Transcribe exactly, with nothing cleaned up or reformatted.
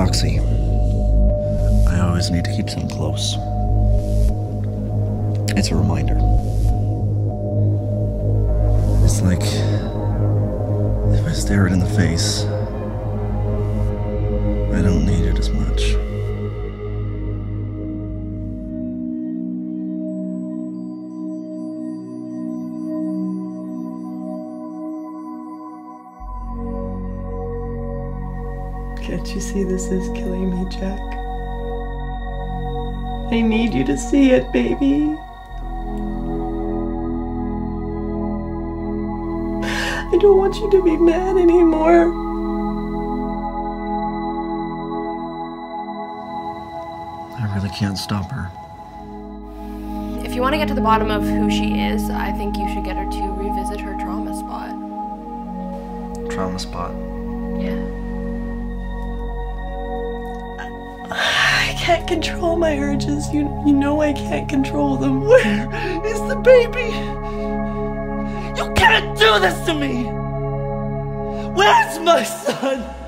Roxy. I always need to keep them close. It's a reminder. It's like if I stare it in the face, I don't need it as much. Can't you see this is killing me, Jack? I need you to see it, baby. I don't want you to be mad anymore. I really can't stop her. If you want to get to the bottom of who she is, I think you should get her to revisit her trauma spot. Trauma spot. Yeah. I can't control my urges. You, you know I can't control them. Where is the baby? You can't do this to me! Where's my son?